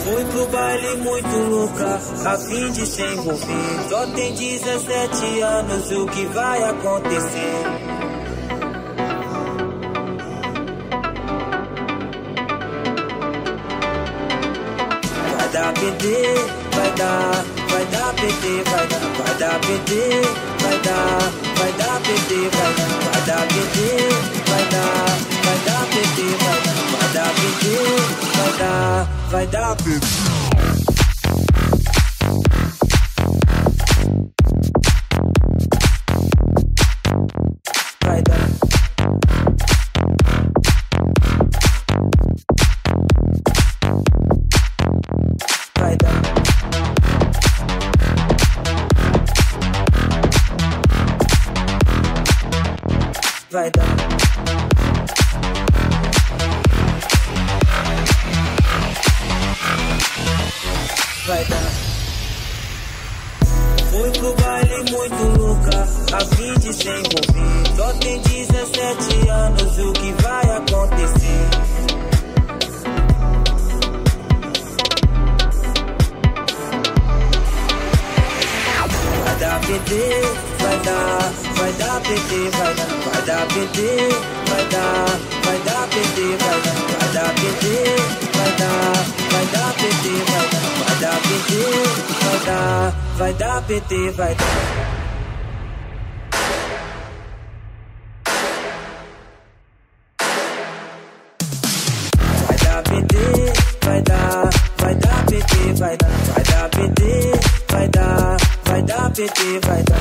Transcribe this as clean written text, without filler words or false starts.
Fui pro baile muito louca, a fim de se envolver. Só tem 17 anos, o que vai acontecer? Vai dar PT, vai dar PT, vai dar PT, vai dar PT, vai dar PT, vai dar PT, vai dar PT, vai dar PT. Vai dar. Vai dar. Vai dar. Vai dar. Fui pro baile muito louca, a fim de se envolver. Só tem 17 anos, o que vai acontecer? Vai dar PT, vai dar PT, vai dar PT, vai dar PT, vai dar PT, vai dar PT, vai dar PT, vai dar PT, vai dar. Vai dar PT, vai dar PT, vai dar PT, vai dar PT, vai dar.